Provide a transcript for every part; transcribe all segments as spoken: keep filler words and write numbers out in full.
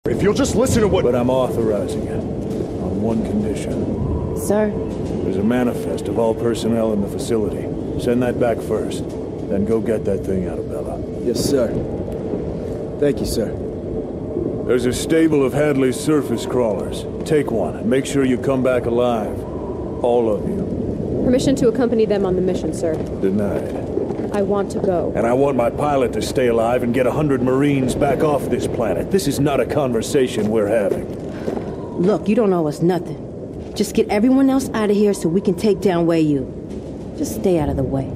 If you'll just listen to what- But I'm authorizing it. On one condition. Sir? There's a manifest of all personnel in the facility. Send that back first. Then go get that thing out of Bella. Yes, sir. Thank you, sir. There's a stable of Hadley's surface crawlers. Take one and make sure you come back alive. All of you. Permission to accompany them on the mission, sir. Denied. I want to go. And I want my pilot to stay alive and get a hundred Marines back off this planet. This is not a conversation we're having. Look, you don't owe us nothing. Just get everyone else out of here so we can take down Wei Yu. Just stay out of the way.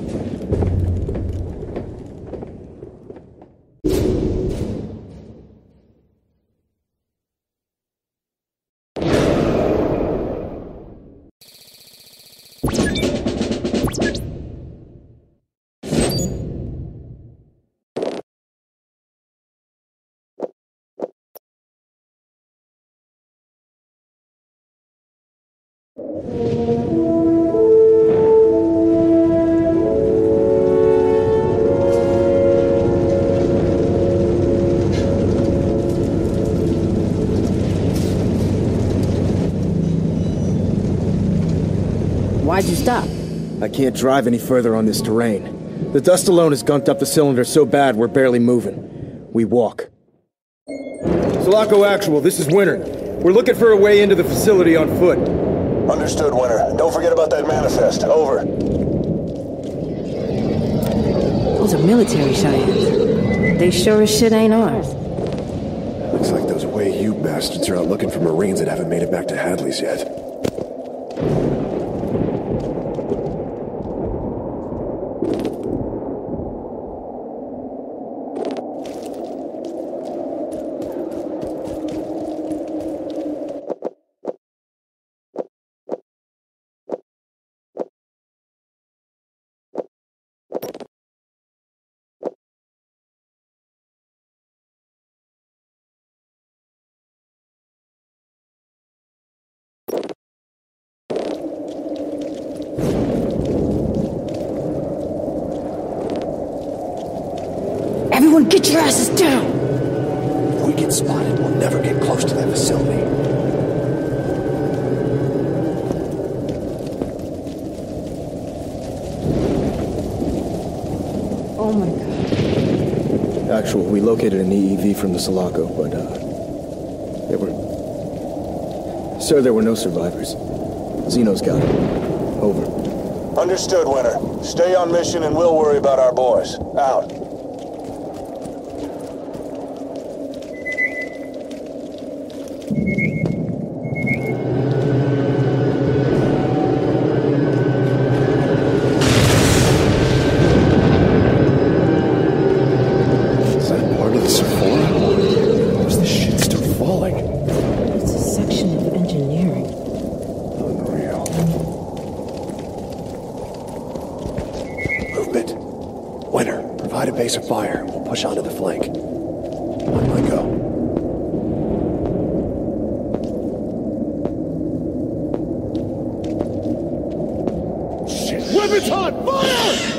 Why'd you stop? I can't drive any further on this terrain. The dust alone has gunked up the cylinder so bad we're barely moving. We walk. Sulaco Actual, this is Winter. We're looking for a way into the facility on foot. Understood, Winter. Don't forget about that manifest. Over. Those are military Cheyennes. They sure as shit ain't ours. Looks like those Wei Yu bastards are out looking for Marines that haven't made it back to Hadley's yet. Everyone get your asses down! If we get spotted, we'll never get close to that facility. Oh my god. Actual, we located an E E V from the Sulaco, but, uh... there were... Sir, there were no survivors. Zeno's got it. Over. Understood, Winter. Stay on mission and we'll worry about our boys. Out. Base of fire. We'll push onto the flank. On my go. Shit. Weapons on! Fire!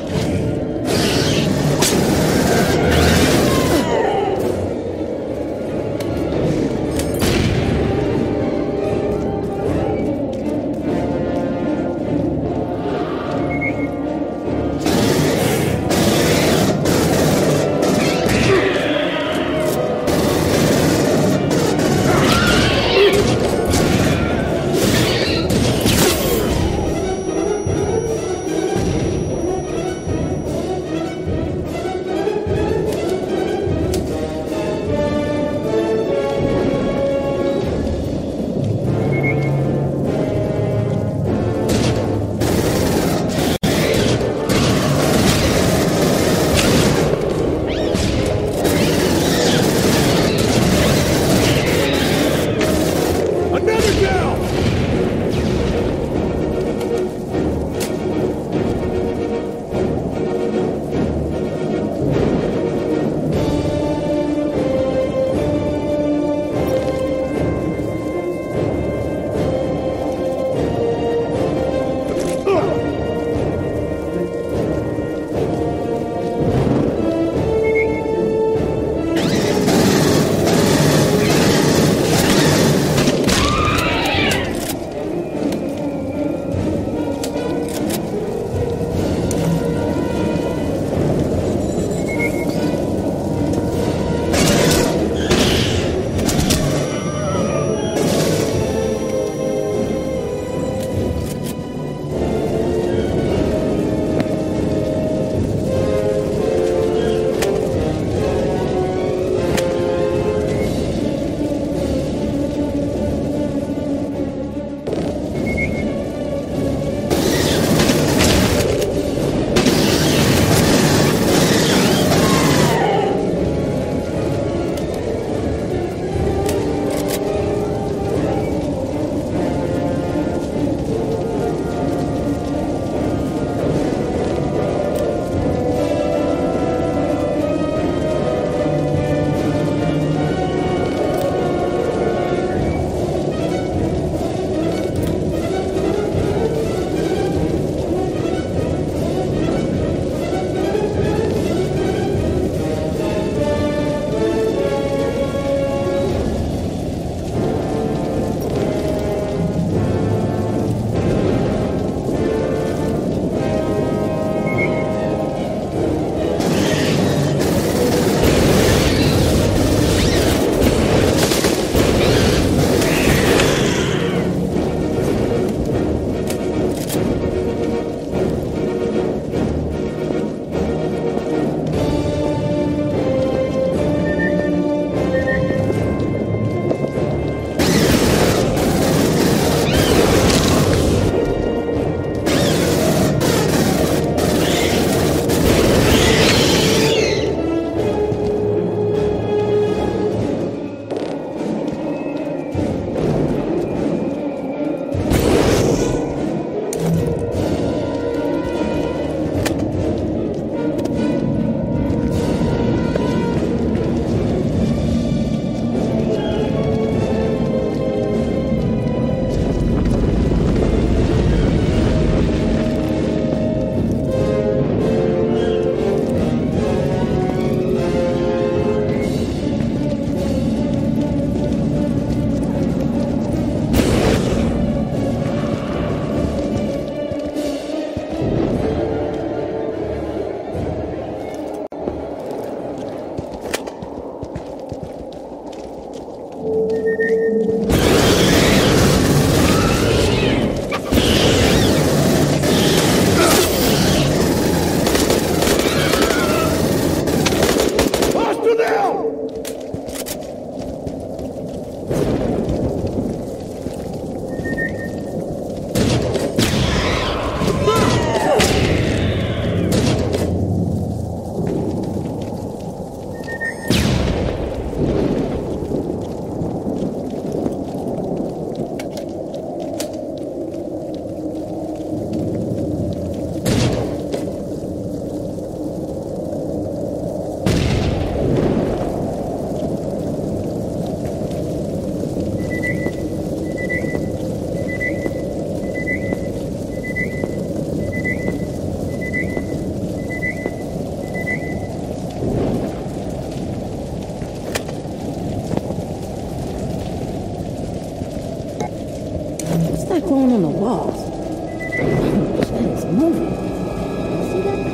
that growing on the walls? That is moving. See that?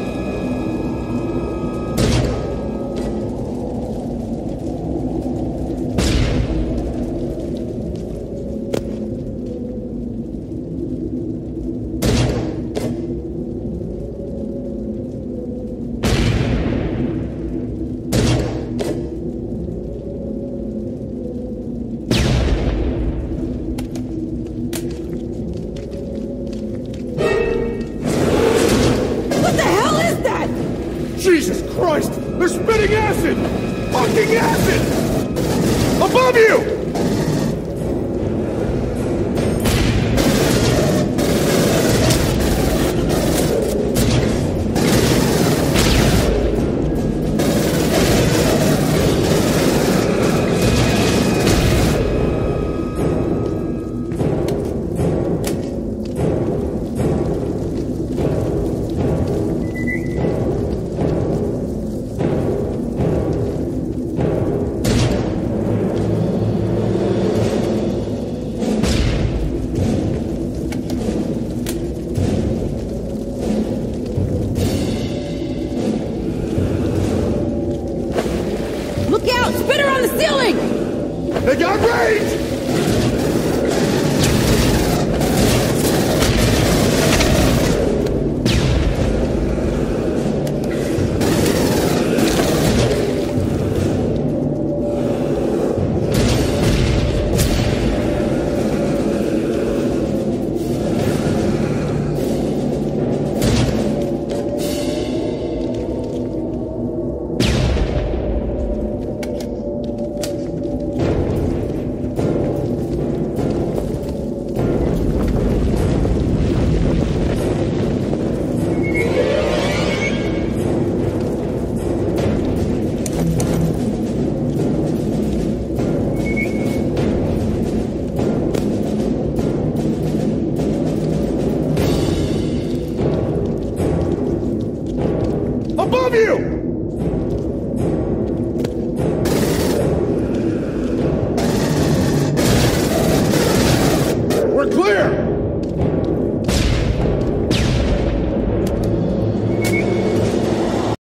Jesus Christ! They're spitting acid! Fucking acid! Above you! They got range! Above you! We're clear!